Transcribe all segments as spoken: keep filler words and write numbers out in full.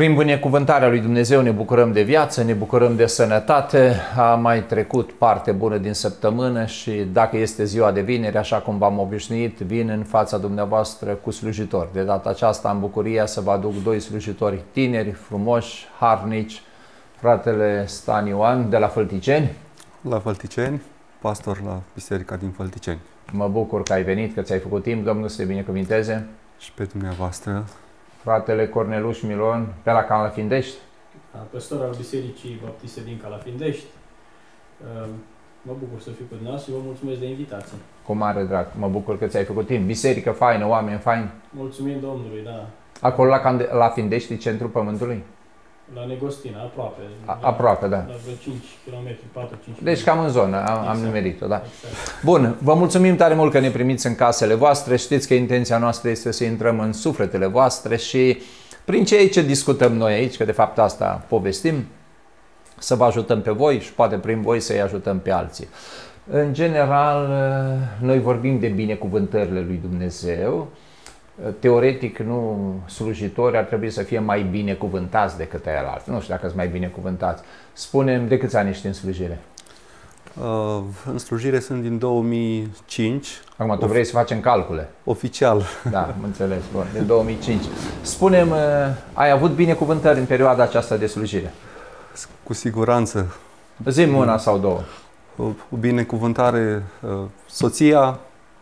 Prin binecuvântarea lui Dumnezeu ne bucurăm de viață, ne bucurăm de sănătate. A mai trecut parte bună din săptămână și dacă este ziua de vineri, așa cum v-am obișnuit, vin în fața dumneavoastră cu slujitori. De data aceasta am bucuria să vă aduc doi slujitori tineri, frumoși, harnici, fratele Stan Ioan de la Fălticeni. La Fălticeni, pastor la Biserica din Fălticeni. Mă bucur că ai venit, că ți-ai făcut timp, Domnul să te binecuvinteze. Și pe dumneavoastră. Fratele Corneluș Milon, pe la Calafindești. Pastor al Bisericii Baptiste din Calafindești. Mă bucur să fiu cu dumneavoastră și vă mulțumesc de invitație. Cu mare drag, mă bucur că ți-ai făcut timp. Biserică faină, oameni faini. Mulțumim Domnului, da. Acolo la, Cande la Findești, centrul pământului? La Negostina, aproape. A, aproape, da. La vreo cinci kilometri, patru cinci kilometri. Deci cam în zonă, am, exact. am numerit-o, da. Exact. Bun, vă mulțumim tare mult că ne primiți în casele voastre. Știți că intenția noastră este să intrăm în sufletele voastre și prin ceea ce discutăm noi aici, că de fapt asta povestim, să vă ajutăm pe voi și poate prin voi să-i ajutăm pe alții. În general, noi vorbim de binecuvântările lui Dumnezeu. Teoretic, nu slujitori ar trebui să fie mai binecuvântați decât celălalt. Nu știu dacă sunt mai binecuvântați. Spune-mi, de câți ani ești în slujire? Uh, în slujire sunt din două mii cinci. Acum, tu vrei să facem calcule. Oficial. Da, am înțeles. Bun, din două mii cinci. Spune-mi, ai avut binecuvântări în perioada aceasta de slujire? Cu siguranță. Zi-mi una sau două. O, o binecuvântare, soția,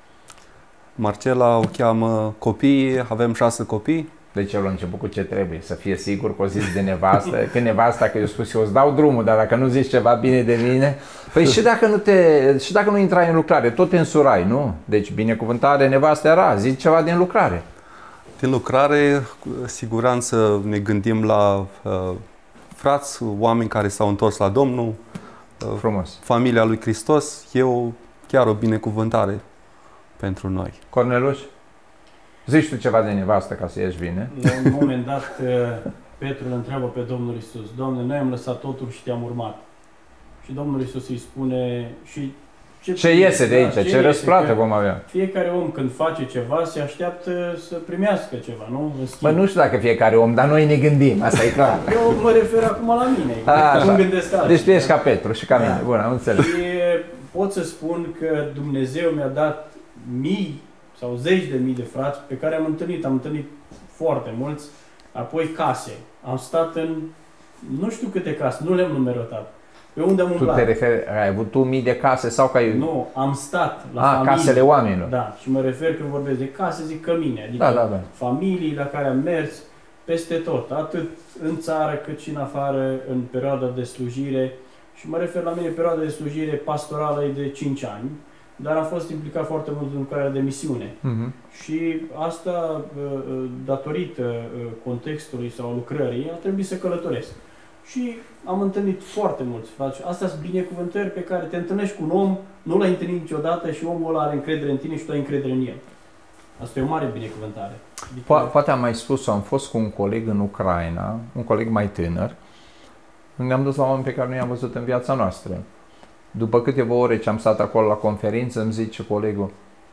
Marcela o cheamă, copiii, avem șase copii. Deci el a început cu ce trebuie, să fie sigur că o zis de nevastă, că nevasta, că eu spus eu îți dau drumul, dar dacă nu zici ceva bine de mine, păi și dacă nu te, și dacă nu intrai în lucrare, tot te însurai, nu? Deci binecuvântare, nevastă era, zici ceva din lucrare. Din lucrare, cu siguranță ne gândim la uh, frați, oameni care s-au întors la Domnul, uh, frumos. Familia lui Hristos, e o, chiar o binecuvântare pentru noi. Corneluș? Zici tu ceva de nevastă ca să ieși bine? La un moment dat, Petru îl întreabă pe Domnul Iisus: Doamne, noi am lăsat totul și te-am urmat. Și Domnul Iisus îi spune: și ce, ce iese de aici? Da, ce ce răsplată vom avea? Fiecare om când face ceva se așteaptă să primească ceva, nu? Bă, nu știu dacă fiecare om, dar noi ne gândim, asta e clar. Eu mă refer acum la mine. A, nu gândesc altceva. Deci tu ești ca Petru și ca mine. Da. Bun, am înțeles. Și pot să spun că Dumnezeu mi-a dat mii sau zeci de mii de frați pe care am întâlnit, am întâlnit foarte mulți, apoi case. Am stat în nu știu câte case, nu le-am numerotat. Pe unde am umblat. Tu te referi, ai avut tu mii de case sau că ai... Nu, am stat la A, familii. casele oamenilor. Da, și mă refer când vorbesc de case, zic cămine, adică da, da, da. familii la care am mers peste tot, atât în țară cât și în afară, în perioada de slujire. Și mă refer la mine, perioada de slujire pastorală e de cinci ani. Dar am fost implicat foarte mult în lucrarea de misiune. Uh-huh. Și asta, datorită contextului sau lucrării, a trebuit să călătoresc. Și am întâlnit foarte mulți frați. Astea sunt binecuvântări pe care te întâlnești cu un om, nu l-ai întâlnit niciodată și omul ăla are încredere în tine și tu ai încredere în el. Asta e o mare binecuvântare. Adică... Po poate am mai spus-o, am fost cu un coleg în Ucraina, un coleg mai tânăr, ne-am dus la oameni pe care nu i-am văzut în viața noastră. După câteva ore ce am stat acolo la conferință, îmi zice colegul: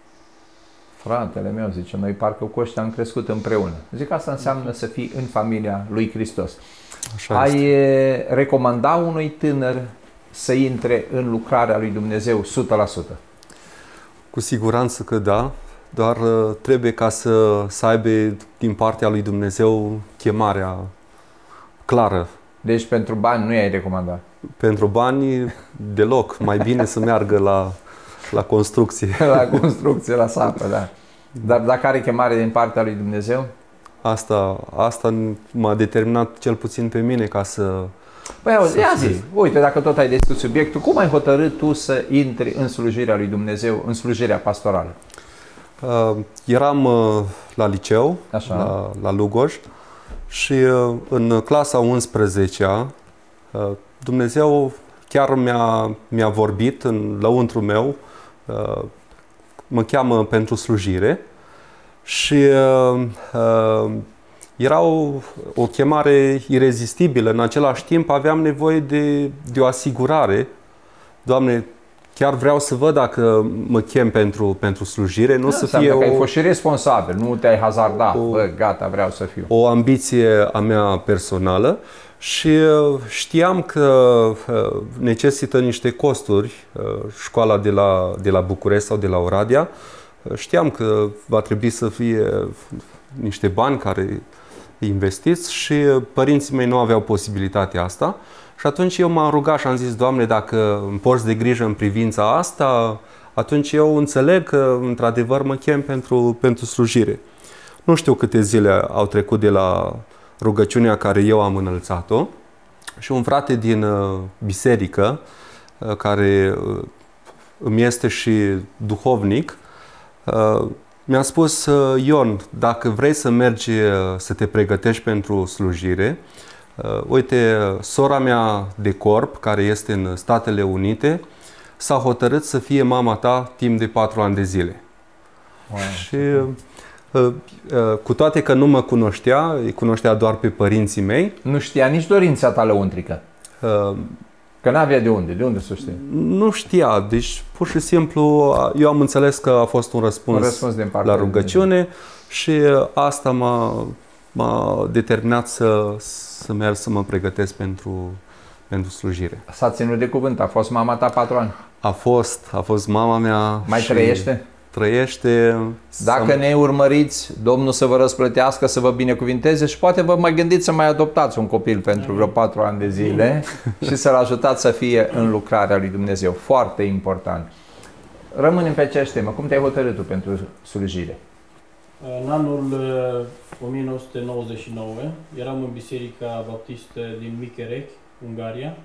fratele meu, zice, noi parcă cu ăștia am crescut împreună. Zic, asta înseamnă să fii în familia lui Hristos. Așa Ai este. recomanda unui tânăr să intre în lucrarea lui Dumnezeu o sută la sută? Cu siguranță că da, doar trebuie ca să, să aibă din partea lui Dumnezeu chemarea clară. Deci pentru bani nu i-ai recomandat? Pentru bani deloc, mai bine să meargă la, la construcție. La construcție, la sapă, da. Dar dacă are chemare din partea lui Dumnezeu? Asta, asta m-a determinat cel puțin pe mine ca să... Păi auzi, ia zi, uite, dacă tot ai deschis subiectul, cum ai hotărât tu să intri în slujirea lui Dumnezeu, în slujirea pastorală? Uh, eram uh, la liceu, Așa. La, la Lugoj, și uh, în clasa a unsprezecea uh, Dumnezeu chiar mi-a mi-a vorbit în lăuntru meu, uh, mă cheamă pentru slujire și uh, uh, era o, o chemare irezistibilă. În același timp aveam nevoie de, de o asigurare. Doamne, chiar vreau să văd dacă mă chem pentru, pentru slujire, nu Da, să fie că o, ai fost și responsabil, nu te-ai hazardat, o- bă, gata, vreau să fiu. o ambiție a mea personală și uh, știam că uh, necesită niște costuri uh, școala de la, de la București sau de la Oradea. Uh, Știam că va trebui să fie niște bani care investiți și părinții mei nu aveau posibilitatea asta. Și atunci eu m-am rugat și am zis, Doamne, dacă îmi porți de grijă în privința asta, atunci eu înțeleg că într-adevăr mă chem pentru, pentru slujire. Nu știu câte zile au trecut de la rugăciunea care eu am înălțat-o și un frate din uh, biserică, uh, care uh, îmi este și duhovnic, uh, mi-a spus, uh, Ion, dacă vrei să mergi uh, să te pregătești pentru slujire, uh, uite, sora mea de corp, care este în Statele Unite, s-a hotărât să fie mama ta timp de patru ani de zile. Wow. Și uh, uh, cu toate că nu mă cunoștea, îi cunoștea doar pe părinții mei, Nu știa nici dorința ta lăuntrică, uh, că n-avea de unde, de unde să știe? nu știa. Deci, pur și simplu, eu am înțeles că a fost un răspuns, Un răspuns din partea la lui rugăciune și asta m-a, m-a determinat să, să merg să mă pregătesc pentru, pentru slujire. S-a ținut de cuvânt, a fost mama ta patru ani. A fost, a fost mama mea. Mai și trăiește? Trăiește. Dacă S-a- ne urmăriți, Domnul să vă răsplătească, să vă binecuvinteze și poate vă mai gândiți să mai adoptați un copil pentru vreo patru ani de zile și să-l ajutați să fie în lucrarea lui Dumnezeu. Foarte important. Rămânem pe aceeași temă. Cum te-ai hotărât tu pentru slujire? În anul uh, o mie nouă sute nouăzeci și nouă eram în Biserica Baptistă din Micherec, Ungaria,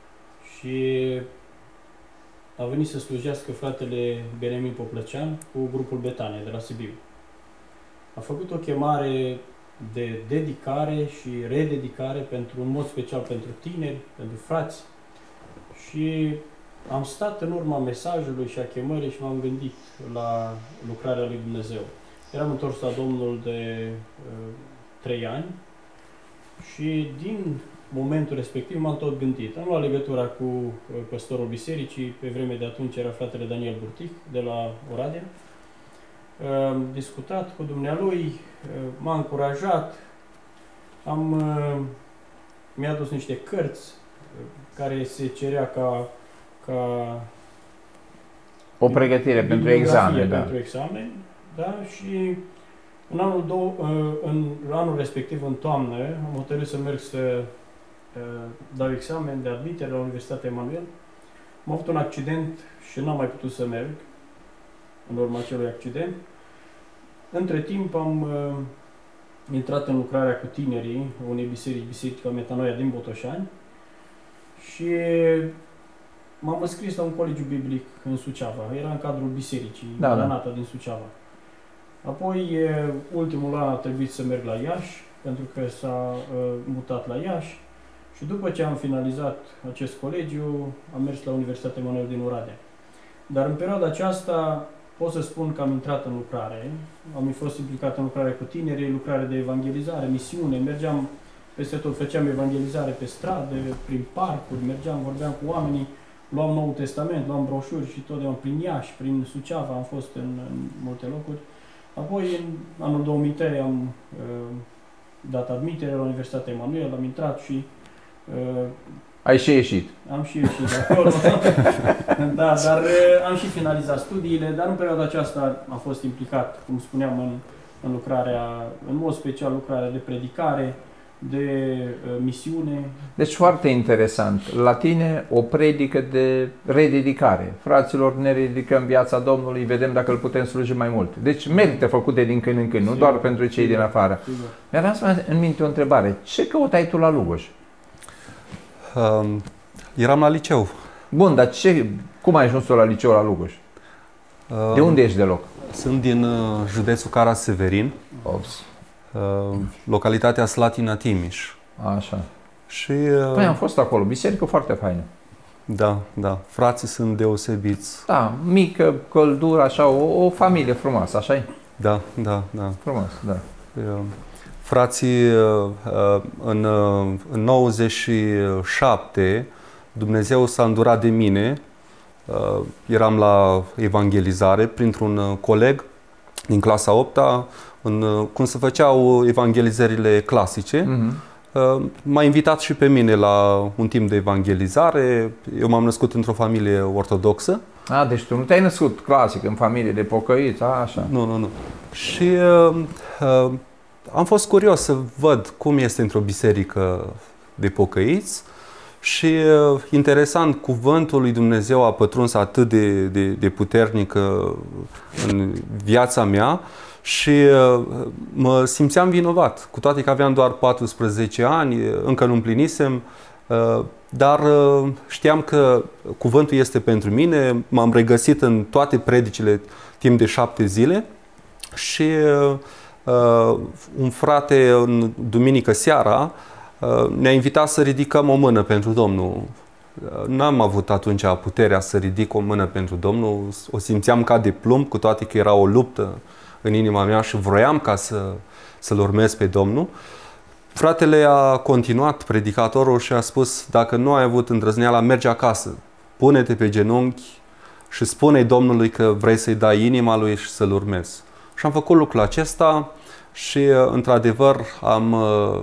și a venit să slujească fratele Benemin Poplăcean cu grupul Betania de la Sibiu. A făcut o chemare de dedicare și rededicare pentru, în mod special pentru tineri, pentru frați, și am stat în urma mesajului și a chemării și m-am gândit la lucrarea lui Dumnezeu. Eram întors la Domnul de uh, trei ani și din momentul respectiv m-am tot gândit. Am luat legătura cu uh, păstorul bisericii, pe vremea de atunci era fratele Daniel Burtic de la Oradea. Uh, Am discutat cu dumnealui, uh, m-a încurajat, am, uh, mi-a dus niște cărți uh, care se cerea ca, ca O pregătire pentru examen, da. pentru examen, da, și în anul, dou- în anul respectiv, în toamnă, am hotărât să merg să uh, dau examen de admitere la Universitatea Emanuel. Am avut un accident și n-am mai putut să merg în urma acelui accident. Între timp am uh, intrat în lucrarea cu tinerii unei biserici, Biserica Metanoia din Botoșani, și m-am înscris la un colegiu biblic în Suceava. Era în cadrul bisericii, Da, da. Granata din Suceava. Apoi, ultimul an a trebuit să merg la Iași, pentru că s-a uh, mutat la Iași. Și după ce am finalizat acest colegiu, am mers la Universitatea Emanuel din Oradea. Dar în perioada aceasta pot să spun că am intrat în lucrare. Am fost implicat în lucrare cu tinerii, lucrare de evangelizare, misiune. Mergeam peste tot, făceam evangelizare pe stradă, prin parcuri, mergeam, vorbeam cu oamenii. Luam Noul Testament, luam broșuri și totdeauna prin Iași, prin Suceava, am fost în, în multe locuri. Apoi, în anul două mii trei, am uh, dat admitere la Universitatea Emanuel, am intrat și uh, Ai și ieșit. am și ieșit de acolo. Da, dar uh, am și finalizat studiile, dar în perioada aceasta am fost implicat, cum spuneam, în, în lucrarea, în mod special lucrarea de predicare, de uh, misiune. Deci foarte interesant. La tine o predică de rededicare. Fraților, ne rededicăm viața Domnului, vedem dacă îl putem sluji mai mult. Deci merită făcute din când în când, nu Sigur. doar pentru cei din afară. Sigur. Mi-a rămas în minte o întrebare. Ce căutai tu la Lugoj? Uh, eram la liceu. Bun, dar ce, cum ai ajuns tu la liceu la Lugoj? Uh, De unde ești deloc? Sunt din uh, județul Cara-Severin, Ops. uh, localitatea Slatina Timiș. Așa. Și, uh, Păi am fost acolo, biserică foarte faină. da, da, frații sunt deosebiți. Da, mică, căldură, așa, o, o familie frumoasă, așa-i? Da, da, da. Frumos, da. Uh, Frații, uh, uh, în, uh, în nouăzeci și șapte, Dumnezeu s-a îndurat de mine eram la evangelizare printr-un coleg din clasa a opta, în, cum se făceau evangelizările clasice. Mm-hmm. M-a invitat și pe mine la un timp de evangelizare. Eu m-am născut într-o familie ortodoxă. A, deci tu nu te-ai născut clasic în familie de pocăiți, așa? Nu, nu, nu. Și uh, uh, am fost curios să văd cum este într-o biserică de pocăiți și uh, interesant, cuvântul lui Dumnezeu a pătruns atât de, de, de puternic uh, în viața mea și uh, mă simțeam vinovat, cu toate că aveam doar paisprezece ani, încă nu împlinisem, uh, dar uh, știam că cuvântul este pentru mine, m-am regăsit în toate predicile timp de șapte zile și uh, uh, un frate în duminică seara uh, ne-a invitat să ridicăm o mână pentru Domnul. Uh, n-am avut atunci puterea să ridic o mână pentru Domnul, o simțeam ca de plumb, cu toate că era o luptă în inima mea și vroiam ca să, să-L urmez pe Domnul. Fratele a continuat, predicatorul, și a spus: dacă nu ai avut îndrăzneala, mergi acasă, pune-te pe genunchi și spune-i Domnului că vrei să-i dai inima lui și să-L urmezi. Și am făcut lucrul acesta și, într-adevăr, am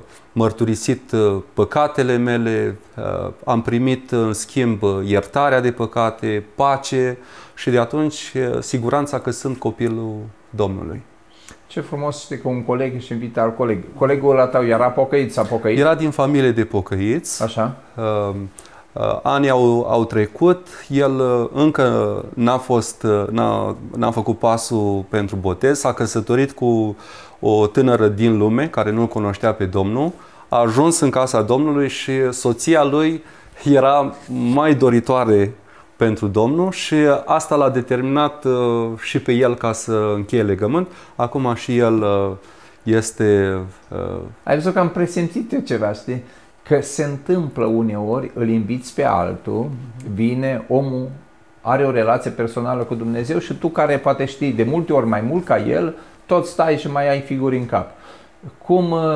mărturisit păcatele mele, am primit în schimb iertarea de păcate, pace și de atunci siguranța că sunt copilul Domnului. Ce frumos este că un coleg își invită alt coleg. Colegul ăla tău era pocăit, s-a pocăit? Era din familie de pocăiți. Așa. Uh, uh, anii au, au trecut, el uh, încă n-a fost, uh, n-a, n-a făcut pasul pentru botez, s-a căsătorit cu o tânără din lume care nu-L cunoștea pe Domnul, a ajuns în casa Domnului și soția lui era mai doritoare pentru Domnul și asta l-a determinat uh, și pe el ca să încheie legământ. Acum și el uh, este... Uh... Ai văzut că am presimțit eu ceva, știi? Că se întâmplă uneori, îl inviți pe altul, vine, omul are o relație personală cu Dumnezeu și tu, care poate știi de multe ori mai mult ca el, tot stai și mai ai figuri în cap. Cum, uh,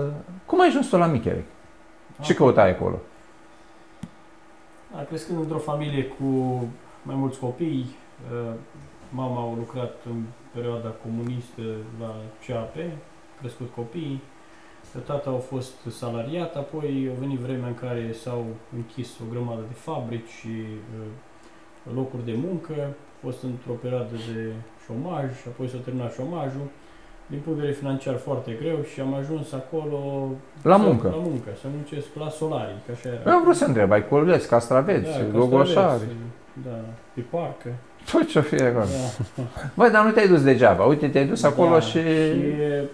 cum ai ajuns tu la Michelec? Ce căutai acolo? Crescând într-o familie cu mai mulți copii, mama a lucrat în perioada comunistă la C A P, crescut copiii, tata a fost salariat, apoi a venit vremea în care s-au închis o grămadă de fabrici și locuri de muncă, a fost într-o perioadă de șomaj, apoi s-a terminat șomajul, din punct de vedere financiar foarte greu și am ajuns acolo la muncă, la muncă, să muncesc la Solarii, că așa era. Eu am vrut să întreb, ai cules, castraveți, da, gogoșari. Da, pe parcă. Tot ce-o fie acolo. Da. Băi, dar nu te-ai dus degeaba, uite, te-ai dus acolo da, și... și...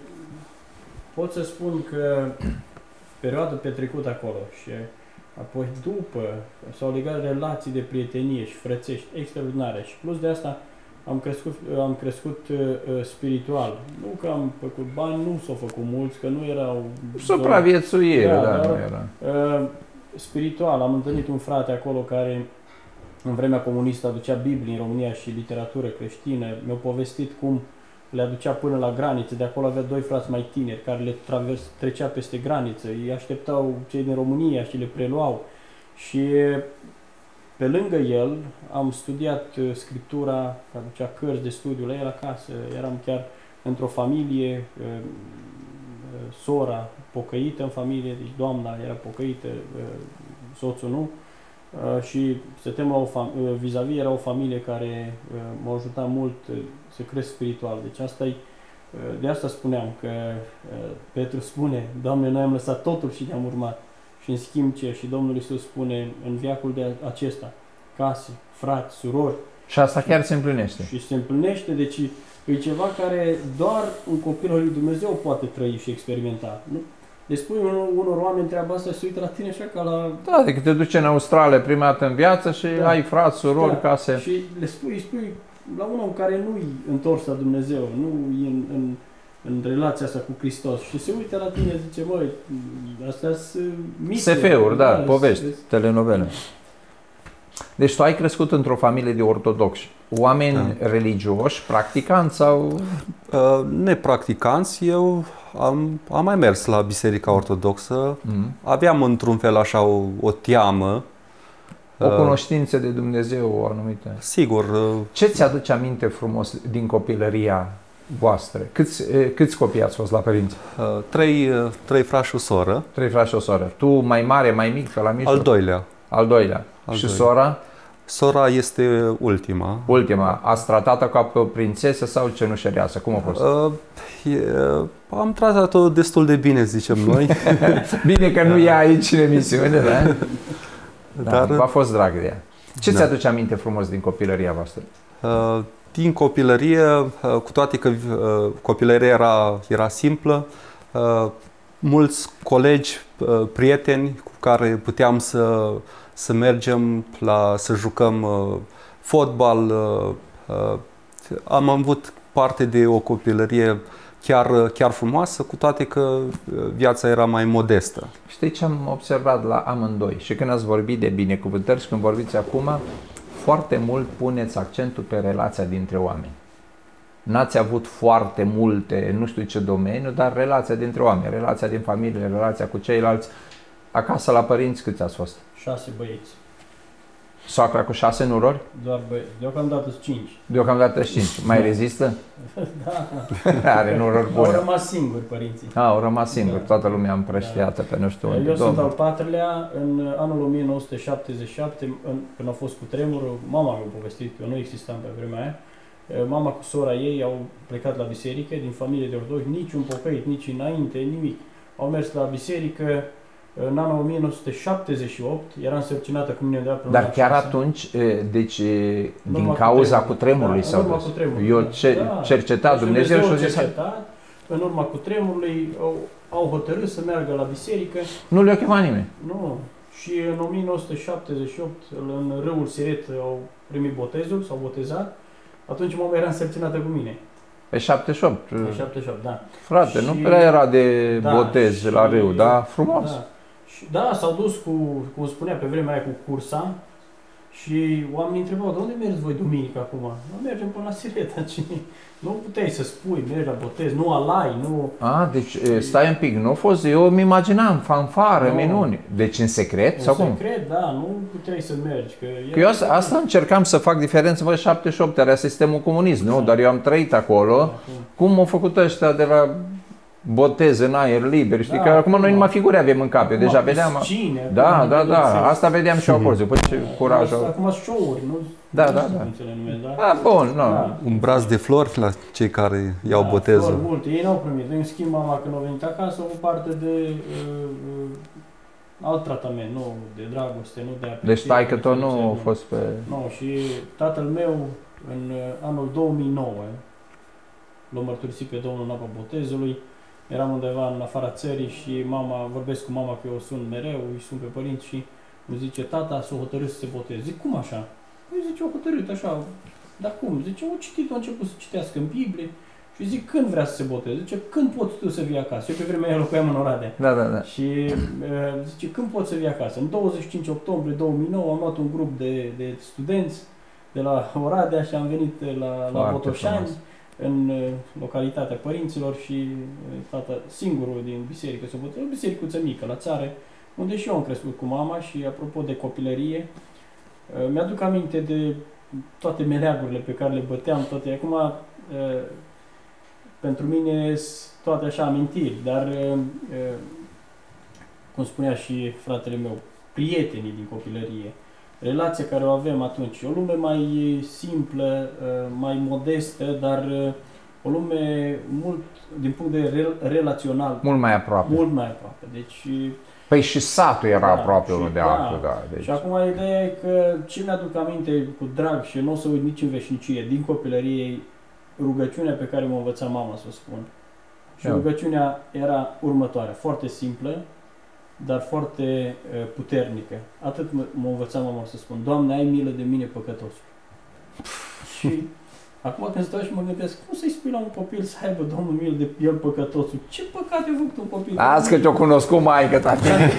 pot să spun că perioada petrecută acolo și apoi după s-au legat relații de prietenie și frățești extraordinare și plus de asta Am crescut, am crescut uh, spiritual. Nu că am făcut bani, nu s-au făcut mulți, că nu erau... Supraviețuire, da, da, dar, nu era. Uh, spiritual. Am întâlnit un frate acolo care în vremea comunistă aducea Biblie în România și literatură creștină. Mi-a povestit cum le aducea până la graniță. De acolo avea doi frați mai tineri care le travers, trecea peste graniță. Îi așteptau cei din România și le preluau. Și pe lângă el am studiat scriptura, aducea cărți de studiu la el acasă, eram chiar într-o familie, sora pocăită în familie, deci doamna era pocăită, soțul nu, și stăteam la o vis-a-vis, era o familie care m-a ajutat mult să cresc spiritual. Deci asta e, de asta spuneam că Petru spune: Doamne, noi am lăsat totul și te-am urmat. Și în schimb ce? Și Domnul Iisus spune în veacul de acesta: case, frați, surori. Și asta chiar se împlinește. Și se împlinește, deci e ceva care doar un copil al lui Dumnezeu poate trăi și experimenta. Nu? Deci spui unor, unor oameni treaba asta, se uită la tine așa ca la... Da, adică te duci în Australia prima dată în viață și da. ai frați, surori, da. case. Și le spui, spui la un om care nu-i întors la Dumnezeu, nu e în, în, în relația asta cu Hristos și se uită la tine, zice: măi, astea sunt mise. S F-uri, da, povești, telenovele. Deci tu ai crescut într-o familie de ortodoxi, oameni da. religioși, practicanți sau... Uh, nepracticanți. Eu am, am mai mers la Biserica Ortodoxă, mm. aveam într-un fel așa o, o teamă O cunoștință de Dumnezeu, o anumită. Sigur. Ce ți-aduce aminte frumos din copilăria voastră? Câți, câți copii ați fost la părinți? Trei, trei frați și o soră. Trei frați și o soră. Tu mai mare, mai mic, pe la mijloc? Al doilea. Al doilea. Al și doilea. sora? Sora este ultima. Ultima. Ați tratat-o ca pe o prințesă sau cenușăreasă? Cum a fost? Uh, e, am tratat-o destul de bine, zicem noi. Bine că nu e aici în emisiune, da? Dar Da, v-a fost drag de ea. Ce Da. ți-aduce aminte frumos din copilăria voastră? Uh, din copilărie, uh, cu toate că uh, copilăria era, era simplă, uh, mulți colegi, uh, prieteni cu care puteam să, să mergem la, să jucăm uh, fotbal. Uh, uh, am avut parte de o copilărie chiar, chiar frumoasă, cu toate că viața era mai modestă. Știi ce am observat la amândoi? Și când ați vorbit de binecuvântări și când vorbiți acum, foarte mult puneți accentul pe relația dintre oameni. N-ați avut foarte multe, nu știu ce domeniu, dar relația dintre oameni, relația din familie, relația cu ceilalți. Acasă la părinți câți ați fost? Șase băieți. Soacra cu șase nurori? Doar băieți. Deocamdată sunt cinci. Deocamdată cinci. Mai rezistă? Da. Are nurori Au bune. rămas singuri părinții. A, au rămas singuri. Da. Toată lumea împrăștiată pe nu știu unde. Eu sunt al Domnul. patrulea. În anul o mie nouă sute șaptezeci și șapte, în, când a fost cu tremurul, mama mi-a povestit, eu nu existam pe vremea aia, mama cu sora ei au plecat la biserică, din familie de ortodoxi, niciun pocăit, nici înainte, nimic. Au mers la biserică. În anul o mie nouă sute șaptezeci și opt era însărcinată cu mine de apă. Dar chiar atunci, deci, din cauza cutremurului da, s-au în urma dus. cutremurului, Eu da. ce, Da. cercetat Deci Dumnezeu și a Dumnezeu zis, a cercetat, în urma cutremurului au, au hotărât să meargă la biserică. nu le-a chemat nimeni. Nu. Și în o mie nouă sute șaptezeci și opt, în râul Siret, au primit botezul, s-au botezat. Atunci mama era însărcinată cu mine. Pe șaptezeci și opt. În șaptezeci și opt, da. Frate, Și- nu prea era de Da, botez și- la râu, dar frumos. Da, și, da s-au dus cu, cum spunea pe vremea aia, cu cursa. Și oamenii întrebau, de unde mergeți voi duminică acum? Nu mergem până la Siret, aici. Nu puteai să spui, mergi la botez, nu alai, nu... A, deci e, stai un pic, nu a fost, eu îmi imaginam, fanfară, Nu. minuni. Deci în secret În sau cum? secret, da, nu puteai să mergi. Că, Că eu asta, asta încercam să fac diferență, bă, șaptezeci și opt era sistemul comunist, nu? Dar eu am trăit acolo. Cum au făcut ăștia de la botez în aer liber, știi? Da, Că acum noi acum- nu mai figuri avem în cap, eu deja vedeam... Piscine, Da, acum da, da, bineînțeles. asta vedeam și eu acolo, după ce curajul... Acum sunt show-uri, nu? Da, nu da, știu da. cum să le numesc, da? A, bun, nu. Da. Un braț de flori la cei care iau Da, botezul. flori multe, ei n-au primit. În schimb, mama când a venit acasă, au avut parte de uh, uh, alt tratament, nu de dragoste, nu de apreciere. Deci taică tot nu nu a fost pe... Nu, și tatăl meu, în uh, anul două mii nouă, l-a mărturisit pe Domnul în apa botezului. Eram undeva în afara țării și mama, vorbesc cu mama că eu sun mereu, îi sun pe părinți și îmi zice, tata s-a hotărât să se boteze. Zic, cum așa? Păi zice, o hotărât așa. Dar cum? Zice, o citit, a început să citească în Biblie și zic, când vrea să se boteze? Zice, când poți tu să vii acasă? Eu pe vremea aia locuiam în Oradea. Da, da, da. Și uh, zice, când poți să vii acasă? În douăzeci și cinci octombrie două mii nouă am luat un grup de, de studenți de la Oradea și am venit la, la Foarte Botoșani, frumos. în uh, localitatea părinților și uh, tata singurul din biserică, să o bisericuță mică la țară, unde și eu am crescut cu mama și apropo de copilărie, uh, mi-aduc aminte de toate meleagurile pe care le băteam, toate acum uh, pentru mine sunt toate așa amintiri, dar uh, uh, cum spunea și fratele meu, prietenii din copilărie, relația care o avem atunci, o lume mai simplă, mai modestă, dar o lume mult, din punct de vedere relațional, Mult mai aproape. mult mai aproape. Deci, Păi și satul era Da, aproape și unul de da. altul, da. Deci... și acum ideea e că ce mi-aduc aminte cu drag și nu o să uit nici în veșnicie, din copilărie, rugăciunea pe care m-a învățat mama să o spun. Și Eu. rugăciunea era următoarea, foarte simplă, dar foarte uh, puternică. Atât m- m-a învățat mama să spun, Doamne, ai milă de mine păcătosul. Și acum când stau și mă gândesc, cum să-i spui la un copil să aibă Domnul milă de el păcătosul? Ce păcate a făcut un copil? Azi că te-o cunoscut maică ta.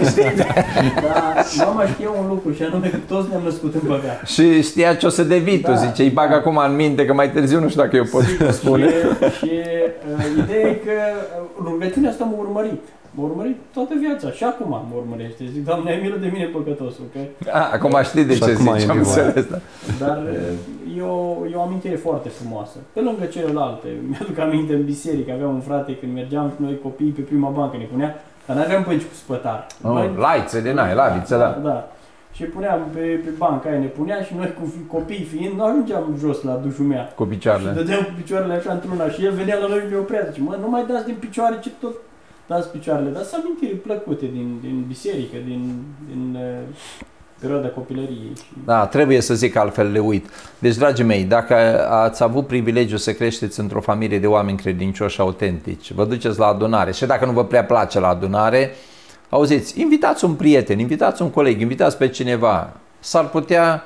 Da, mama știa un lucru și anume că toți ne-am născut în păcat. Și știa ce o să devii, tu Da, zice, îi bag da. acum în minte, că mai târziu nu știu dacă eu pot Sigur, spune. Și, și uh, ideea e că uh, rugăciunea asta m-a urmărit. M-a urmărit toată viața și acum mă urmărește. Zic, Doamne, ai milă de mine păcătosul, ok? A, acum știi de ce zici, am înțeles. Da. Dar e o, e o amintire foarte frumoasă. Pe lângă celelalte, mi-aduc aminte în biserică, aveam un frate când mergeam noi copiii pe prima bancă, ne punea, dar n-aveam bănci cu spătar. Oh, noi, laițe de n-ai, laviță, da. da. da. Și puneam pe, pe banca aia, ne punea și noi cu copii fiind, nu ajungeam jos la dușul mea. Cu picioarele. Și dădeam cu picioarele așa într-una și el venea la noi și ne oprea. Zice, mă, nu mai dați din picioare, ce tot dați picioarele. Dar sunt amintiri plăcute din, din biserică, din, din uh, perioada copilăriei. Și... Da, trebuie să zic altfel, le uit. Deci, dragii mei, dacă ați avut privilegiul să creșteți într-o familie de oameni credincioși autentici, vă duceți la adunare și dacă nu vă prea place la adunare, auziți, invitați un prieten, invitați un coleg, invitați pe cineva. S-ar putea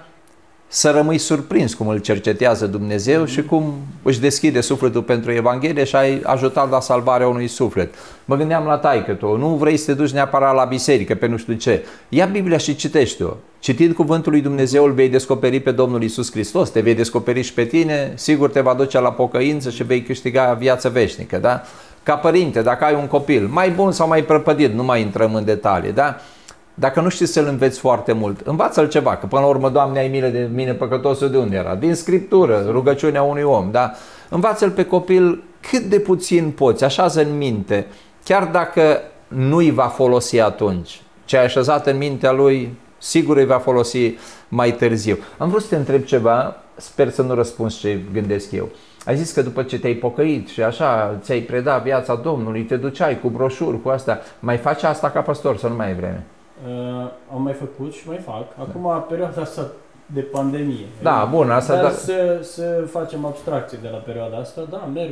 să rămâi surprins cum îl cercetează Dumnezeu și cum își deschide sufletul pentru Evanghelie și ai ajutat la salvarea unui suflet. Mă gândeam la taică-tu, nu vrei să te duci neapărat la biserică, pe nu știu ce. Ia Biblia și citește-o. Citind cuvântul lui Dumnezeu îl vei descoperi pe Domnul Iisus Hristos, te vei descoperi și pe tine, sigur te va duce la pocăință și vei câștiga viață veșnică, da? Ca părinte, dacă ai un copil, mai bun sau mai prăpădit, nu mai intrăm în detalii, da? Dacă nu știi să-l înveți foarte mult, învață-l ceva, că până la urmă, Doamne, ai milă de mine păcătosul, de unde era? Din Scriptură, rugăciunea unui om, da? Învață-l pe copil cât de puțin poți, așează în minte, chiar dacă nu-i va folosi atunci, ce ai așezat în mintea lui, sigur îi va folosi mai târziu. Am vrut să te întreb ceva, sper să nu răspunzi ce gândesc eu. Ai zis că după ce te-ai pocăit și așa ți-ai predat viața Domnului, te duceai cu broșuri, cu asta, mai faci asta ca păstor sau nu mai ai vreme? Uh, am mai făcut și mai fac. Acum, da. Perioada asta de pandemie. Da, bun, asta... Dar Da. să, să facem abstracție de la perioada asta, da, merg,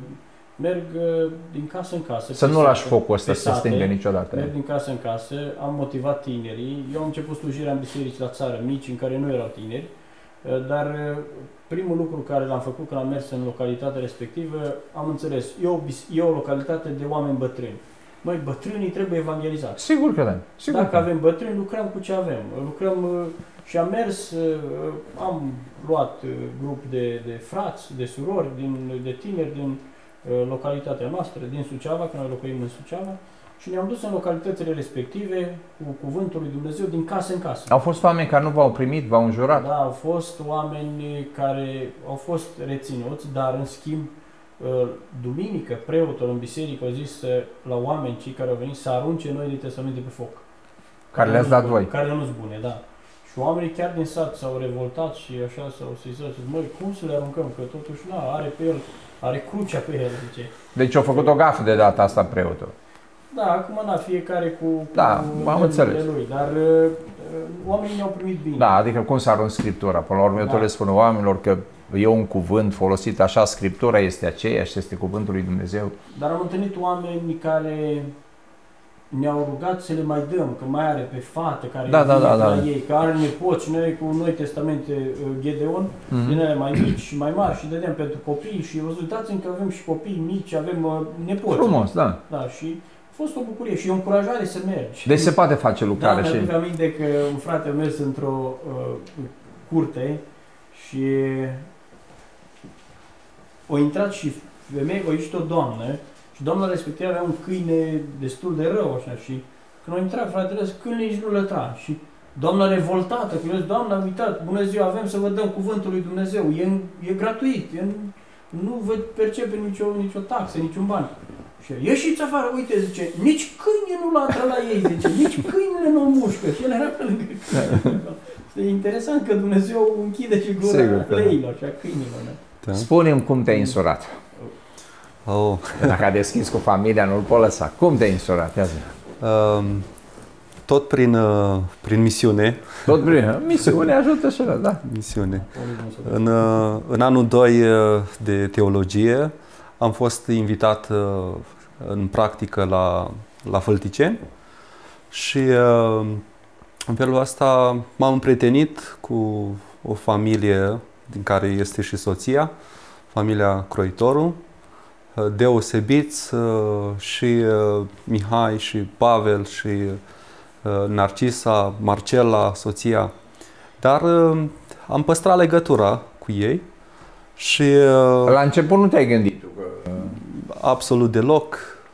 merg din casă în casă. Să nu lași focul ăsta să se stingă niciodată. Merg din casă în casă, am motivat tinerii. Eu am început slujirea în biserici la țară mici, în care nu erau tineri, dar primul lucru care l-am făcut când am mers în localitatea respectivă, am înțeles, e o, e o localitate de oameni bătrâni. Măi, bătrânii trebuie evangelizați. Sigur că da. Sigur Dacă că. avem bătrâni, lucrăm cu ce avem. Lucrăm și am mers, am luat grup de, de frați, de surori, din, de tineri din localitatea noastră, din Suceava, că noi locuim în Suceava, și ne-am dus în localitățile respective cu cuvântul lui Dumnezeu din casă în casă. Au fost oameni care nu v-au primit, v-au înjurat? Da, au fost oameni care au fost reținuți, dar în schimb duminică, preotul în biserică a zis la oameni cei care au venit să arunce Noile Testamente pe foc. Care le-ați dat voi. Care nu-s bune, da. Și oamenii chiar din sat s-au revoltat și așa s-au sesizat. Măi, cum să le aruncăm? Că totuși, na, are pe el, are crucea pe el, zice. Deci au făcut o gafă de data asta preotul. Da, acum, na, fiecare cu, da, cu am înțeles. lui, dar uh, oamenii ne-au primit bine. Da, adică cum să arunci Scriptura? Până la urmă, eu da. tot le spun oamenilor că e un cuvânt folosit așa, Scriptura este aceeași, este cuvântul lui Dumnezeu. Dar am întâlnit oameni care ne-au rugat să le mai dăm, că mai are pe fată care da, da, da, la da. ei, că are nepoți și noi cu Noi Testamente Gedeon, mm-hmm. din ele mai mici și mai mari și dădeam pentru copii și uitați-mi că avem și copii mici, avem uh, nepoți. Frumos, da. Da, și a fost o bucurie și o încurajare să mergi. Deci se poate face lucrare. Da, și... mi-aduc aminte că un frate a mers într-o uh, curte și o intrat și femeie, o ieșit o doamnă și doamna respectivă avea un câine destul de rău așa și când a intrat fratele ăsta, câinele nici nu lătra și doamna revoltată, că eu zic, doamna, uitați, bună ziua, avem să vă dăm cuvântul lui Dumnezeu, e, e gratuit, e, nu vă percepe nicio, nicio taxă, niciun ban. Și ieșiți afară, uite, zice, nici câine nu latră la ei, zice, nici câinele nu mușcă și el era pe lângă. E interesant că Dumnezeu închide și gura leilor și a câinilor. Da. Spune-mi cum te-ai însurat. Oh. Dacă a deschis cu familia, nu-l pot lăsa. Cum te-ai însurat? Uh, tot prin, uh, prin misiune. Tot prin misiune ajută și ăla, da. Misiune. În, uh, în anul doi de teologie am fost invitat uh, în practică la, la Fălticeni și uh, în felul ăsta m-am împrietenit cu o familie din care este și soția, familia Croitoru, deosebiți și Mihai și Pavel și Narcisa, Marcela, soția. Dar am păstrat legătura cu ei și... La început nu te-ai gândit? Absolut deloc.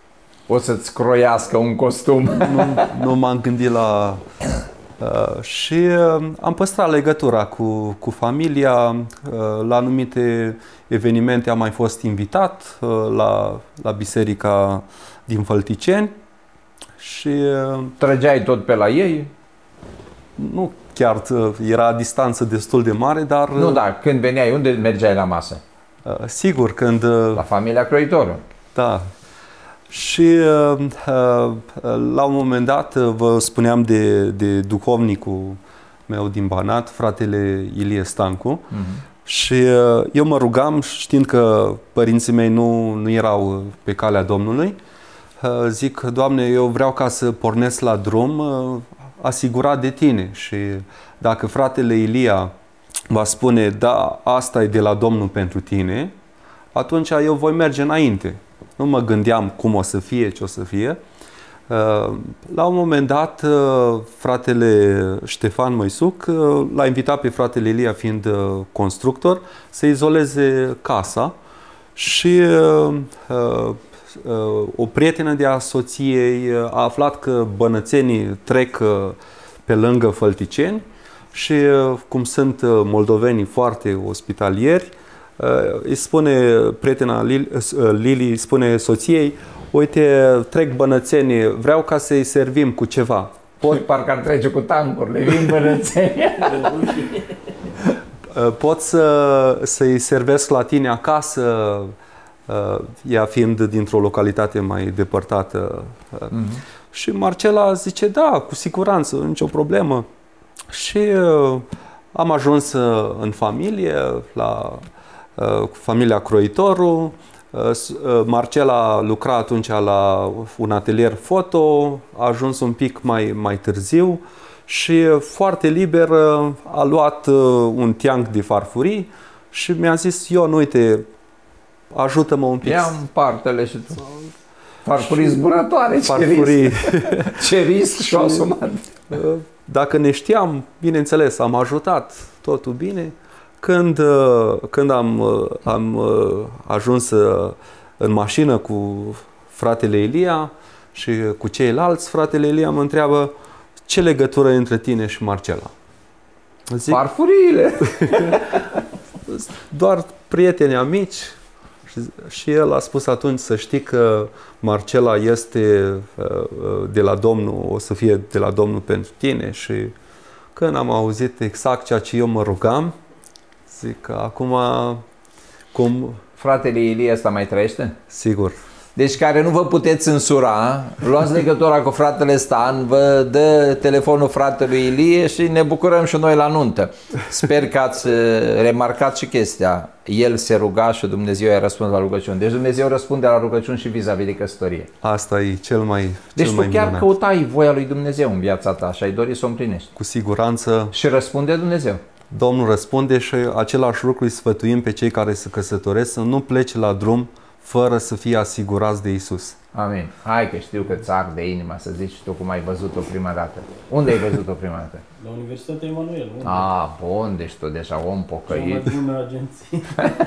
o să-ți croiască un costum. Nu, nu m-am gândit la... Uh, și uh, am păstrat legătura cu, cu familia, uh, la anumite evenimente am mai fost invitat uh, la, la biserica din Fălticeni și... Uh, Trăgeai tot pe la ei? Nu chiar, uh, era distanță destul de mare, dar... Nu, da, când veneai, unde mergeai la masă? Uh, sigur, când... Uh, la familia Croitoru. Da. Și uh, uh, la un moment dat uh, vă spuneam de, de duhovnicul meu din Banat, fratele Ilie Stancu, uh-huh. și uh, eu mă rugam, știind că părinții mei nu, nu erau pe calea Domnului, uh, zic, Doamne, eu vreau ca să pornesc la drum uh, asigurat de Tine și dacă fratele Ilia va spune, da, asta e de la Domnul pentru tine, atunci eu voi merge înainte. Nu mă gândeam cum o să fie, ce o să fie. La un moment dat, fratele Ștefan Măisuc l-a invitat pe fratele Ilia, fiind constructor, să izoleze casa și o prietenă de-a soției a aflat că bănățenii trec pe lângă Fălticeni și cum sunt moldovenii foarte ospitalieri, îi spune prietena Lili, Lili spune soției, uite, trec bănățenii, vreau ca să-i servim cu ceva. Pot, parcă ar trece cu tancurile, vin bănățenii. Pot să, să-i servesc la tine acasă, ea fiind dintr-o localitate mai depărtată. Mm-hmm. Și Marcela zice, da, cu siguranță, nicio problemă. Și am ajuns în familie, la familia Croitoru. Marcela lucra atunci la un atelier foto, a ajuns un pic mai, mai târziu și foarte liber a luat un teanc de farfurii și mi-a zis, Ion, uite, ajută-mă un pic. Ia împarte-le și tu. Farfurii zburătoare, farfurii. Ce risc și-o asumat. Dacă ne știam, bineînțeles, am ajutat, totul bine. Când, când am, am ajuns în mașină cu fratele Ilia și cu ceilalți, fratele Ilia mă întreabă, ce legătură e între tine și Marcela? Zic, farfuriile! Doar prieteni amici. Și, și el a spus atunci, să știi că Marcela este de la Domnul, o să fie de la Domnul pentru tine. Și când am auzit exact ceea ce eu mă rugam, zic că acum cum... Fratele Ilie ăsta mai trăiește? Sigur. Deci care nu vă puteți censura, luați legătura cu fratele Stan, vă dă telefonul fratelui Ilie și ne bucurăm și noi la nuntă. Sper că ați remarcat și chestia. El se ruga și Dumnezeu i-a răspuns la rugăciuni. Deci Dumnezeu răspunde la rugăciuni și vis-a-vis de căsătorie. Asta e cel mai Deci cel tu mai chiar minunat. Căutai voia lui Dumnezeu în viața ta și ai dori să o împlinești. Cu siguranță. Și răspunde Dumnezeu. Domnul răspunde și același lucru îi sfătuim pe cei care se căsătoresc să nu plece la drum fără să fie asigurați de Isus. Amin. Hai că știu că ți arde inima să zici tu cum ai văzut-o prima dată. Unde ai văzut-o prima dată? La Universitatea Emanuel. Unde? Ah, bun, deci tu deja om pocăit. Cea mai bună agenție.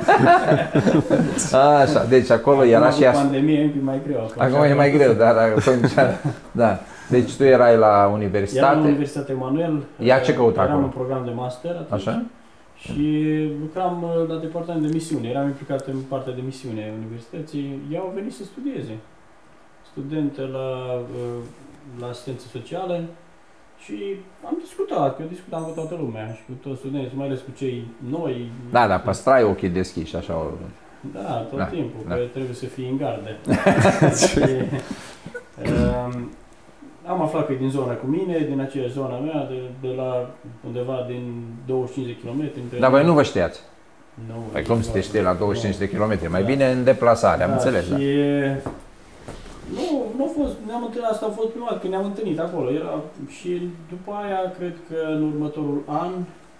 Așa, deci acolo acum era și ea. Pandemie e un pic mai greu. Acum e mai greu, dar atunci, da. Deci tu erai la universitate. Eram la Universitatea Emanuel. Ea ce căuta eram acolo? în program de master atunci. Așa? Și lucram la departament de misiune. Eram implicat în partea de misiune a universității. Ea au venit să studieze. Studente la, la asistență socială. Și am discutat, că eu discutam cu toată lumea și cu toți studenții, mai ales cu cei noi. Da, da, păstrai ochii deschiși, așa. Da, tot da, timpul, da. că trebuie să fii în gardă. Și, um, am aflat că e din zona cu mine, din aceeași zona mea, de, de la undeva din douăzeci și cinci de kilometri. Dar voi nu vă știați? Nu. Păi cum să te știi la douăzeci și cinci de kilometri? Mai bine în deplasare, am da, înțeles. Și, Da. Nu, nu a fost, ne-am întâlnit, asta a fost prima dată când ne-am întâlnit acolo. Era, și după aia, cred că în următorul an,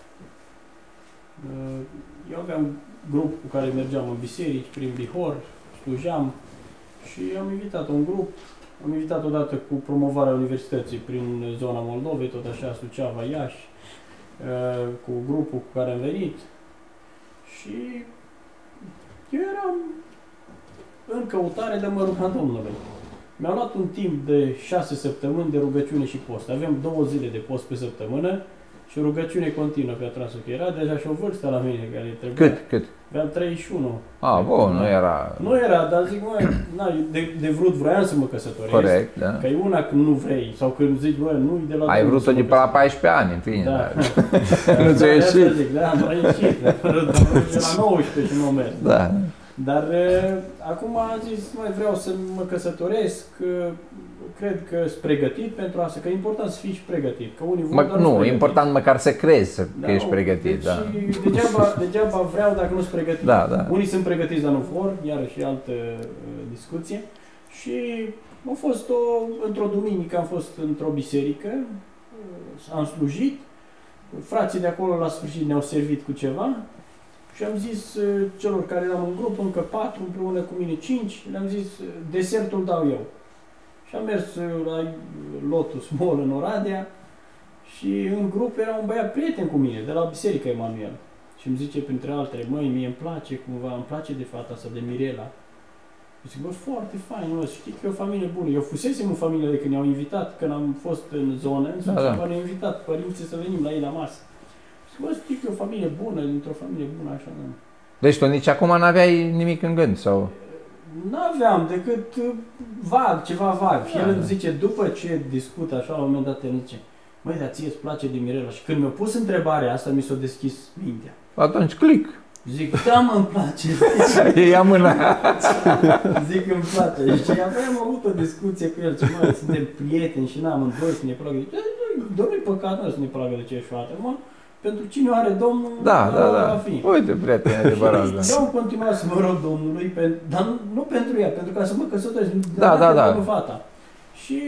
eu aveam un grup cu care mergeam în biserici, prin Bihor, slujeam și am invitat un grup. Am invitat odată cu promovarea universității prin zona Moldovei, tot așa, Suceava, Iași, cu grupul cu care am venit. Și eu eram în căutare de mă ruga Domnului. Mi-am luat un timp de șase săptămâni de rugăciune și post. Avem două zile de post pe săptămână și o rugăciune continuă pe Atanasul, că era deja și o vârstă la mine care trebuia. Cât? Cât? Aveam treizeci și unu. Ah, bun, nu era... Nu era, dar zic, mă, na, de, de vrut vroiam să mă căsătoresc. Corect, da. Că e una când nu vrei, sau când zici, bă, nu de la... Ai vrut-o de pe la paisprezece ani, în fine. Da. Da. Nu ți-a ieșit. Zic, da, nu a ieșit. De la nouăsprezece și nu mers. Da. Dar uh, acum am zis, mai vreau să mă căsătoresc, uh, cred că sunt pregătit pentru asta, că e important să fii și pregătit. Că unii Mă, nu, e important măcar să crezi că da, ești pregătit. Deci, Da. degeaba, degeaba vreau dacă nu sunt pregătit. Da, da. Unii sunt pregătiți, dar nu vor, iarăși altă uh, discuție. Și a fost o, într-o duminică, am fost într-o biserică, uh, am slujit, frații de acolo la sfârșit ne-au servit cu ceva. Și am zis uh, celor care eram în grup, încă patru, împreună cu mine cinci, le-am zis, desertul dau eu. Și am mers uh, la Lotus Mall în Oradea și în grup era un băiat prieten cu mine, de la Biserica Emanuel. Și îmi zice, printre altele, măi, mie îmi place cumva, îmi place de fata asta, de Mirela. Și zic, bă, foarte fain, mă, știi că e o familie bună. Eu fusesem în familie de când ne-au invitat, când am fost în zonă, în da, da. ne-au invitat părinții să venim la ei la masă. Bă, știi că e o familie bună, dintr-o familie bună, așa, da. Deci tu nici acum n-aveai nimic în gând, sau? N-aveam decât uh, vag, ceva vag. Și Da, el da. îmi zice, după ce discut așa, la un moment dat, el îmi zice, măi, dar ție îți place de Mirela? Și când mi-a pus întrebarea asta, mi s-a deschis mintea. Atunci click. Zic, da, mă, îmi place. Ia mâna. Zic, îmi place. Și apoi am avut o discuție cu el, ce mă, suntem prieteni și n-am îndoi să ne placă. Doar nu-i păcat, nu să ne placă de ce fată, mă. Pentru cine o are Domnul, Da, da, da. va fi. Uite, prieteni, adevărat. Da. Eu am continuat să mă rog Domnului, pe, dar nu, nu pentru ea, pentru ca să mă căsătoresc. Da, da, da. Cu fata. Și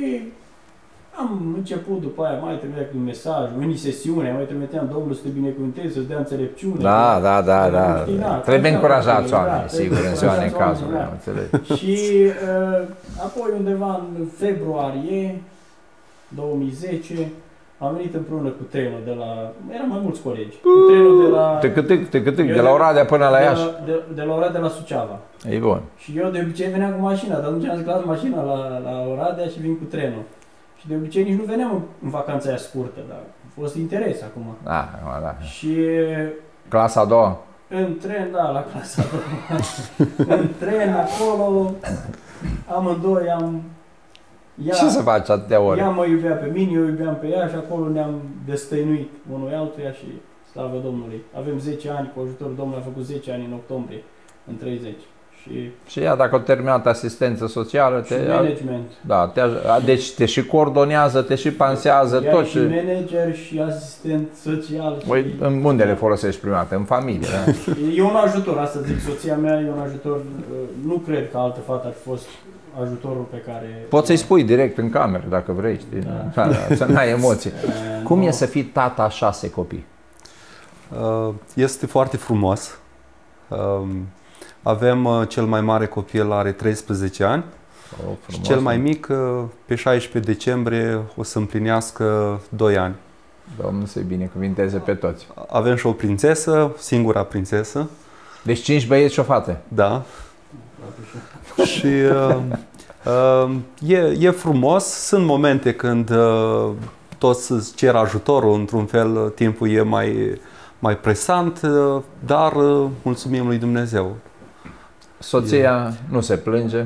am început după aia, mai trebuia cu un mesaj, mini sesiune, mai trimiteam Domnul să te binecuvânteze, să-ți dea înțelepciune. Da, da, da, da. Știi, na, Trebuie așa, încurajați da, oamenii, trebuie sigur, în ziua încurajați necazului, oamenii, am da. înțeles. Și uh, apoi undeva în februarie două mii zece am venit împreună cu trenul de la... Eram mai mulți colegi. Cu trenul de la... Tăcătâc, tăcătâc, Eu de la Oradea până la de Iași. la- De, de la Oradea la Suceava. E bun. Și eu de obicei veneam cu mașina, dar atunci am zis, las mașina la, la Oradea și vin cu trenul. Și de obicei nici nu veneam în, în vacanța aia scurtă, dar a fost interes acum. Da, acum, da. Și Clasa a doua. în tren, da, la clasa a doua. În tren, acolo, amândoi am... Ea, Ce să faci atâtea ore? ea mă iubea pe mine, eu iubeam pe ea și acolo ne-am destăinuit unul altuia și slavă Domnului. Avem zece ani, cu ajutorul Domnului, am făcut zece ani în octombrie, în treizeci. Și, Și ea, dacă a terminat asistență socială, te... și management. Da, te, aj- deci te și coordonează, te și pansează, Ea tot e și și... manager și asistent social. Și Păi, în unde le folosești prima dată? În familie, da? e un ajutor, asta zic, soția mea e un ajutor. Nu cred că altă fată ar fi fost ajutorul pe care... Poți să-i spui direct în cameră, dacă vrei, știi? Da. Da, să n-ai emoții. Uh, Cum nu. e să fii tata a șase copii? Uh, Este foarte frumos. Um, Avem uh, cel mai mare copil, are treisprezece ani, Oh, și frumos. cel mai mic, uh, pe șaisprezece decembrie, o să împlinească doi ani. Domnul să-i binecuvinteze pe toți. Avem și o prințesă, singura prințesă, Deci cinci băieți și o fată. da. Și uh, uh, e, e frumos. Sunt momente când uh, toți îți cer ajutorul, într-un fel timpul e mai, mai presant, uh, dar uh, mulțumim lui Dumnezeu. Soția nu se plânge.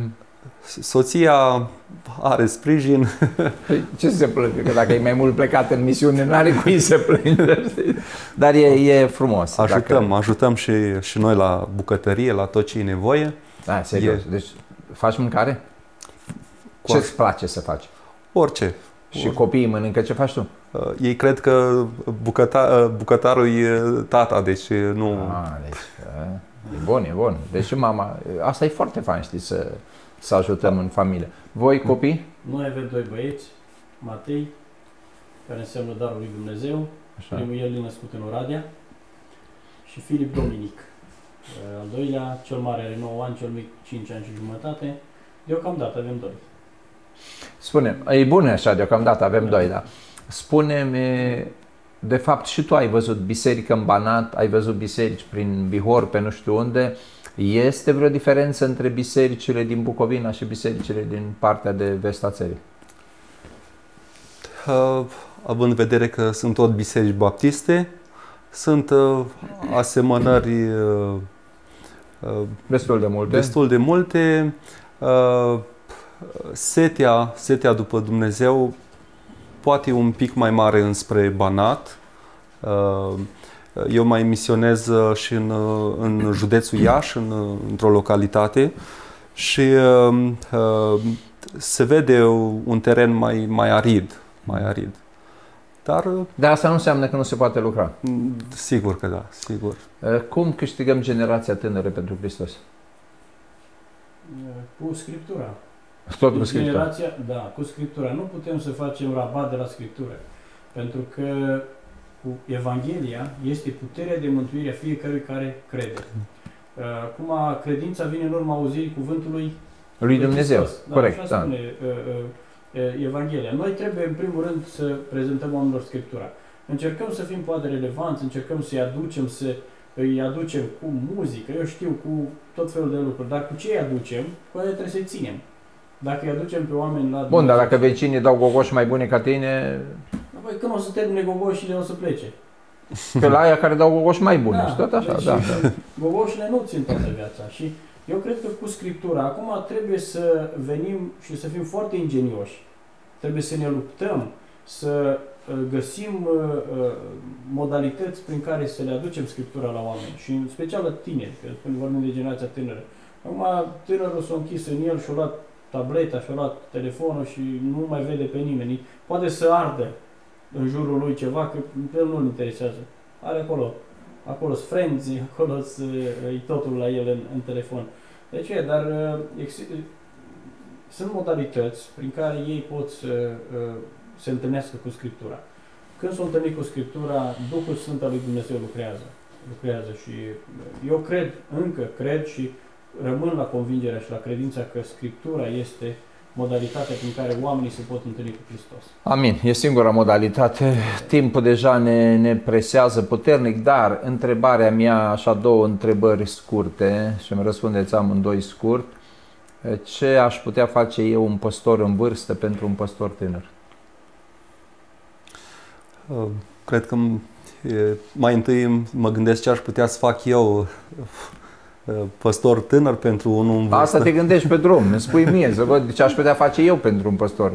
Soția are sprijin. Păi, ce se plânge? Că dacă e mai mult plecat în misiune, n-are cui să plânge. Știi? Dar e, e frumos. Ajutăm, Dacă... ajutăm și, și noi la bucătărie, la tot ce e nevoie. Da, serios. E- Deci faci mâncare? Cu Ce-ți place să faci? Orice. Și copiii mănâncă, ce faci tu? Uh, Ei cred că bucăta, uh, bucătarul e tata, deci uh, nu... Ah, deci, e bun, e bun. Deci și mama, asta e foarte fain, știi, să, să ajutăm în familie. Voi copii? Noi avem doi băieți, Matei, care înseamnă Darul lui Dumnezeu, Așa. primul el e născut în Oradea, și Filip Dominic. Al doilea, cel mare are nouă ani, cel mic cinci ani și jumătate. Deocamdată avem doi. Spune, e bun așa, deocamdată avem doi, da. Spune-mi, de fapt și tu ai văzut biserică în Banat, ai văzut biserici prin Bihor, pe nu știu unde. Este vreo diferență între bisericile din Bucovina și bisericile din partea de vest a țării? Uh, având în vedere că sunt tot biserici baptiste, sunt uh, asemănări uh, uh, destul de multe. Destul de multe. Uh, setea, setea după Dumnezeu poate un pic mai mare înspre Banat. Uh, eu mai misionez și în, în județul Iași, în, într-o localitate și uh, uh, se vede un teren mai, mai arid, mai arid. Dar, Dar asta nu înseamnă că nu se poate lucra. Sigur că da, sigur. Cum câștigăm generația tânără pentru Hristos? Cu Scriptura. Tot cu Scriptura. Generația, da, cu Scriptura. Nu putem să facem rabat de la Scriptură. Pentru că cu Evanghelia este puterea de mântuire a fiecărui care crede. Acum, credința vine în urma auzirii cuvântului lui Dumnezeu. Da, corect. Așa Da. spune Evanghelia. Noi trebuie, în primul rând, să prezentăm oamenilor Scriptura. Încercăm să fim poate relevanți, încercăm să-i aducem, să îi aducem cu muzică, eu știu, cu tot felul de lucruri, dar cu ce îi aducem, cu aia trebuie să-i ținem. Dacă îi aducem pe oameni la... Bun, dar dacă vecinii dau gogoși mai bune ca tine... Păi când o să termine gogoșile, o să plece. Pe la aia care dau gogoși mai bune Da, și tot așa, deci, da. gogoșile nu țin toată viața și eu cred că cu Scriptura, acum trebuie să venim și să fim foarte ingenioși. Trebuie să ne luptăm, să găsim modalități prin care să le aducem Scriptura la oameni și în special la tineri, că când vorbim de generația tânără. Acum tânărul s-a închis în el și-a luat tableta, și-a luat telefonul și nu mai vede pe nimeni. Poate să ardă în jurul lui ceva, că pe el nu-l interesează. Are acolo, acolo sunt friends, acolo e totul la el în, în telefon. De ce? Dar ex, sunt modalități prin care ei pot să se întâlnească cu Scriptura. Când s-au întâlnit cu Scriptura, Duhul Sfânt al lui Dumnezeu lucrează. lucrează și eu cred, încă cred și rămân la convingerea și la credința că Scriptura este modalitatea prin care oamenii se pot întâlni cu Hristos. Amin. E singura modalitate. Timpul deja ne, ne presează puternic, dar întrebarea mea, așa două întrebări scurte și îmi răspundeți amândoi scurt. Ce aș putea face eu, un păstor în vârstă, pentru un păstor tânăr? Cred că mai întâi mă gândesc ce aș putea să fac eu, păstor tânăr, pentru unul în vârstă. Asta te gândești pe drum, îmi spui mie, să văd ce aș putea face eu pentru un păstor.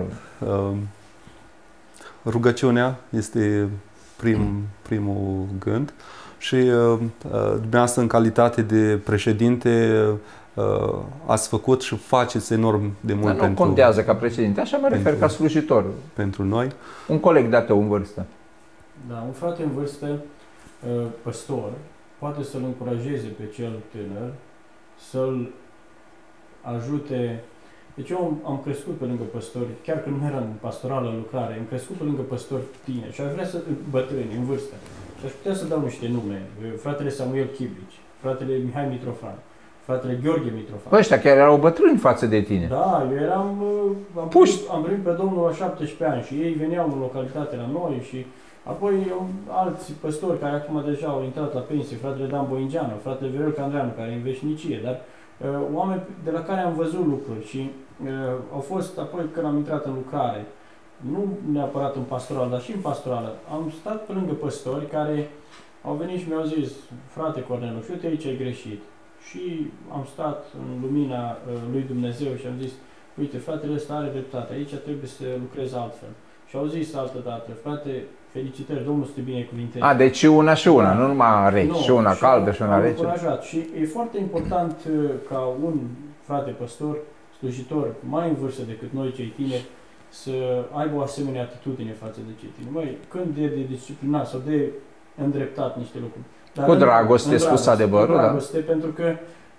Rugăciunea este prim, primul gând și dumneavoastră, în calitate de președinte, ați făcut și faceți enorm de mult. Nu pentru, contează ca președinte, așa mă refer pentru, ca slujitor. Pentru noi. Un coleg de-a tău în vârstă. Da, un frate în vârstă, păstor, poate să-l încurajeze pe cel tânăr, să-l ajute. Deci eu am crescut pe lângă păstori, chiar când nu eram pastoral în lucrare, am crescut pe lângă păstori tineri și aș vrea să bătrâni în vârstă. Și aș putea să dau niște nume. Fratele Samuel Chibrici, fratele Mihai Mitrofan, fratele Gheorghe Mitrofan. Păi ăștia chiar erau bătrâni față de tine. Da, eu eram, am, Puși. am primit pe Domnul la șaptesprezece ani și ei veneau în localitate la noi și apoi eu, alți păstori care acum deja au intrat la pensie, fratele Dan Boingeanu, fratele Viorel Candreanu, care e în veșnicie, dar uh, oameni de la care am văzut lucruri și uh, au fost, apoi când am intrat în lucrare, nu neapărat în pastoral, dar și în pastorală, am stat pe lângă păstori care au venit și mi-au zis: frate Cornelu, și uite aici ai greșit. Și am stat în lumina uh, lui Dumnezeu și am zis: uite, fratele ăsta are dreptate, aici trebuie să lucrez altfel. Și au zis altă dată: frate, felicitări, Domnul să te binecuvinteze. A, deci una și una, nu numai reci, Nu, și una și caldă și una am rece. încurajat. Și e foarte important ca un frate păstor, slujitor, mai în vârstă decât noi cei tineri, să aibă o asemenea atitudine față de cei tineri. Măi, când e de disciplinat sau de îndreptat niște lucruri. Dar Cu dragoste, spus adevărul, da? Cu dragoste, pentru că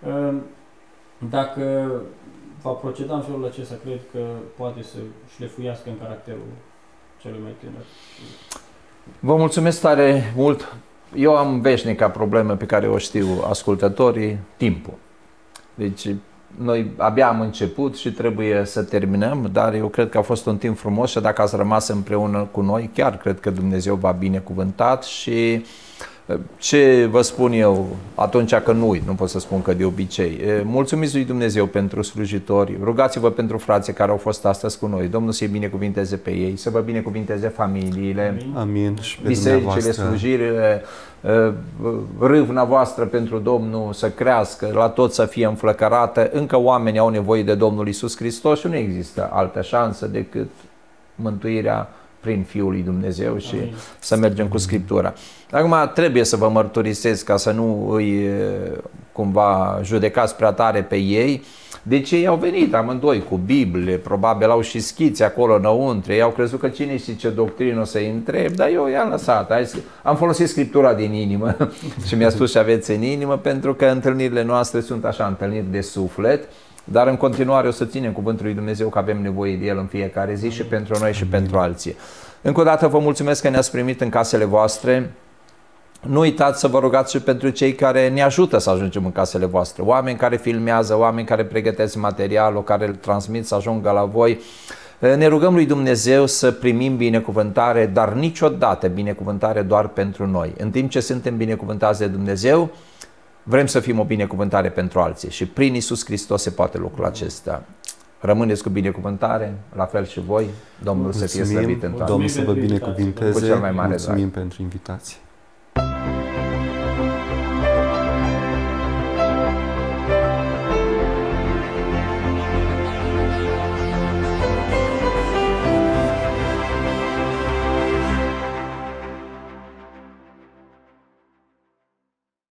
dacă va proceda în felul acesta, cred că poate să șlefuiască în caracterul celui mai tânăr. Vă mulțumesc tare mult. Eu am veșnica problemă pe care o știu ascultătorii, timpul. Deci noi abia am început și trebuie să terminăm, dar eu cred că a fost un timp frumos și dacă ați rămas împreună cu noi, chiar cred că Dumnezeu v-a binecuvântat și Ce vă spun eu atunci când nu uit, nu pot să spun că de obicei. Mulțumiți lui Dumnezeu pentru slujitori, rugați-vă pentru frații care au fost astăzi cu noi. Domnul să-i binecuvinteze pe ei, să vă binecuvinteze familiile, Amin. Și pe bisericile, slujirile, râvna voastră pentru Domnul să crească, la tot să fie înflăcărată. Încă oamenii au nevoie de Domnul Iisus Hristos și nu există altă șansă decât mântuirea prin Fiul lui Dumnezeu și Amin. Să mergem cu Scriptura. Acum trebuie să vă mărturisesc ca să nu îi cumva judecați prea tare pe ei. Deci ei au venit amândoi cu Biblie, probabil au și schițe acolo înăuntru, ei au crezut că cine știe ce doctrină o să-i întreb, dar eu i-am lăsat. Am folosit Scriptura din inimă și mi-a spus și aveți în inimă, pentru că întâlnirile noastre sunt așa, întâlniri de suflet. Dar în continuare o să ținem cuvântul lui Dumnezeu, că avem nevoie de el în fiecare zi și pentru noi și pentru alții. Încă o dată vă mulțumesc că ne-ați primit în casele voastre. Nu uitați să vă rugați și pentru cei care ne ajută să ajungem în casele voastre. Oameni care filmează, oameni care pregătesc materialul, care îl transmit să ajungă la voi. Ne rugăm lui Dumnezeu să primim binecuvântare, dar niciodată binecuvântare doar pentru noi. În timp ce suntem binecuvântați de Dumnezeu, vrem să fim o binecuvântare pentru alții și prin Iisus Hristos se poate lucrul acesta. Rămâneți cu binecuvântare, la fel și voi. Domnul mulțumim, să fie slăvit în toate. Domnul să vă binecuvinteze. Cu cel mai mare mulțumim drag. pentru invitație.